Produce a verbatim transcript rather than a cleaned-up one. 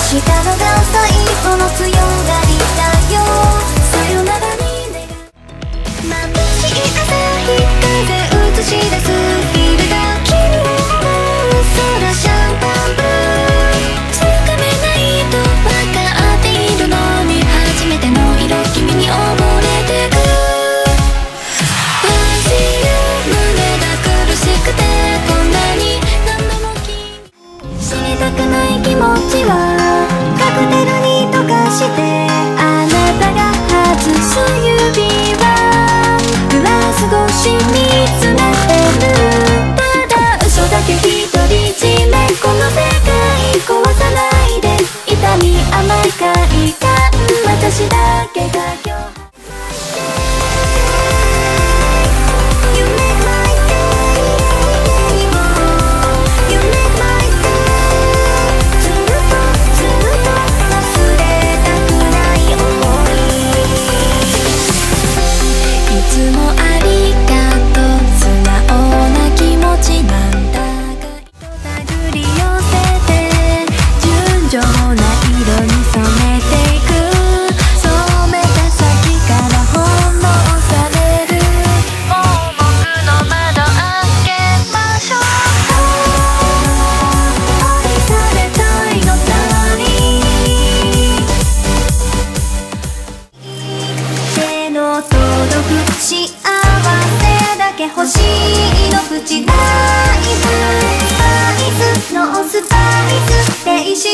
したのが最後の強がりだよ。さよならに願う。眩しい朝日風映し出すフィルダー、君を思う空シャンパンブルー、つかめないと分かっているのに、初めての色君に溺れてく。忘れ胸が苦しくてこんなに何度も死にたくない気持ちはカクテルに溶かして、あなたが外す指はグラス越し見つめてる。ただ嘘だけ独り占め、この世界壊さないで、痛み甘い快感、私だけが今日幸せだけ欲しいのプチライフ、スパイスのスパイスで石